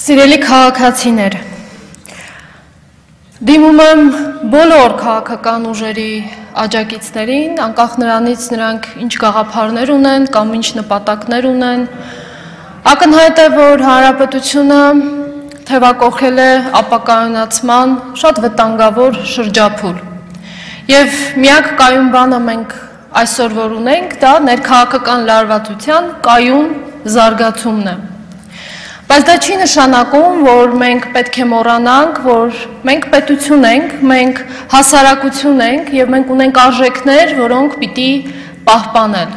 Սիրելի քաղաքացիներ, դիմում եմ բոլոր քաղաքական ուժերի աջակիցներին, անկախ նրանից նրանք ինչ գաղափարներ ունեն կամ ինչ նպատակներ ունեն, ակնհայտ է, որ հանրապետությունը թևակողել է ապակայունացման շատ վտանգավոր շրջափուլ։ Եվ միակ կայուն բանը մենք այսօր որ ունենք, դա ներքաղաքական լարվածության կայուն զարգացումն է։ Բայց դա չի նշանակում, որ մենք պետք է մոռանանք, որ մենք պետություն ենք, մենք հասարակություն ենք եւ մենք ունենք արժեքներ, որոնք պիտի պահպանել։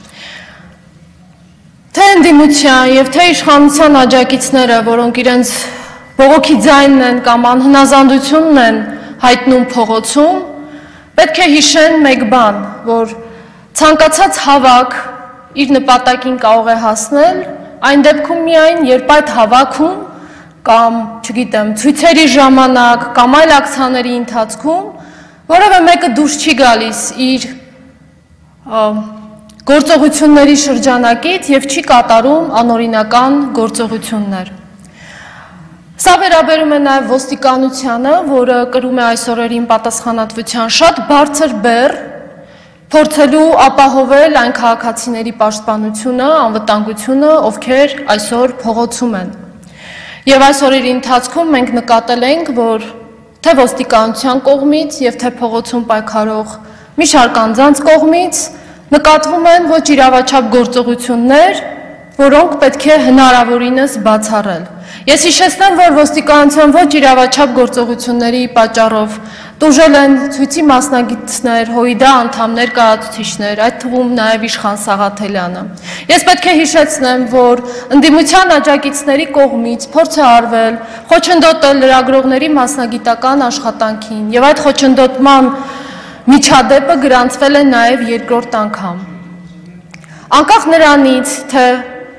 Թե ընդդիմության եւ թե իշխանության աջակիցները, որոնք իրենց բողոքի ձայնն են կամ անհնազանդությունն են հայտնում փողոցում, պետք է հիշեն մեկ բան, որ ցանկացած հավաք իր նպատակին կարող է հասնել այն դեպքում միայն, երբ այդ հավաքում կամ, չգիտեմ, ցույցերի ժամանակ կամ այլ ակցիաների ընթացքում որևէ մեկը դուրս չի գալիս իր գործողությունների շրջանակից եւ չի կատարում անօրինական գործողություններ։ Սա վերաբերում է նաեւ ոստիկանությանը, որը կրում է այս օրերին պատասխանատվության շատ բարձր բեռ, փորձելու ապահովել այն քաղաքացիների պաշտպանությունը, անվտանգությունը, ովքեր այսօր փողոցում են։ Եվ այս օրերի ընթացքում մենք նկատել ենք, որ թե ոստիկանության կողմից եւ թե փողոցում պայքարող մի շարք անձանց կողմից նկատվում են ոչ իրավաչափ գործողություններ, որոնք պետք է հնարավորինս բացառել։ Ես հիշեցնեմ, որ ոստիկանության ոչ իրավաչափ գործողությունների պատճառով տուժել են ցույցի մասնագետներ, ՀՅԴ անդամներ, կառավարիչներ, այդ թվում նաև Իշխան Սաղաթելյանը։ Ես պետք է հիշեցնեմ, որ ընդդիմության աջակիցների կողմից փորձ է արվել խոչընդոտել լրագրողների մասնագիտական աշխատանքին, եւ այդ խոչընդոտման միջադեպը գրանցվել է նաև երկրորդ անգամ։ Անկախ նրանից, թե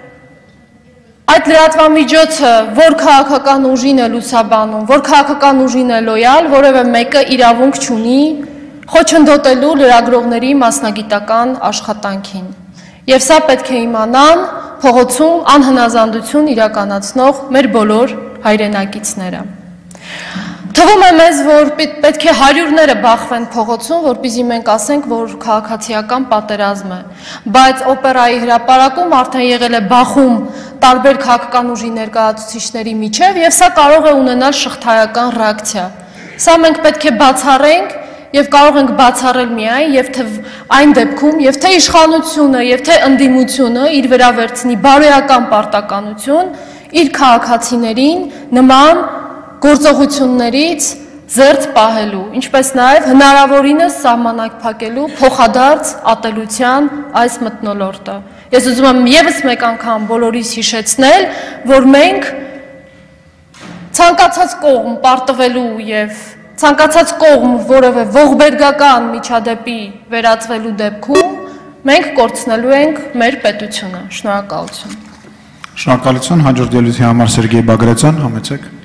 այդ լրատվամիջոցը որ քաղաքական ուժին է լուսաբանում, որ քաղաքական ուժին է լոյալ, որևէ մեկը իրավունք չունի խոչընդոտելու լրագրողների մասնագիտական աշխատանքին։ Եվ սա պետք է իմանան փողոցում անհնազանդություն իրականացնող մեր բոլոր հայրենակիցները։ Թվում է մեզ, որ պետք է հարյուրները բախվեն փողոցում, որպեսզի մենք ասենք, որ քաղաքացիական պատերազմ է, բայց օպերայի հրապարակում արդեն եղել է բախում տարբեր քաղաքական ուժի ներկայացուցիչների միջև եւ սա կարող է ունենալ շղթայական ռեակցիա։ Սա մենք պետք է բացառենք եւ կարող ենք բացառել միայն եւ թե այն դեպքում եւ թե իշխանությունը եւ թե ընդդիմությունը իր վրա վերցնի բարոյական պարտականություն իր քաղաքացիներին նման գործողություններից զերծ պահելու, ինչպես նաև հնարավորինս սահմանակ փակելու փոխադարձ ատելության այս մթնոլորտը։ Ես ուզում եմ եւս մեկ անգամ բոլորիս հիշեցնել, որ մենք ցանկացած կողմ պարտվելու եւ ցանկացած կողմ որևէ ողբերգական միջադեպի վերածվելու դեպքում մենք կորցնելու ենք մեր պետությունը։ Շնորհակալություն։ Շնորհակալություն, հաջորդ ելույթի համար Սերգեյ Բագրատյան, համեցեք։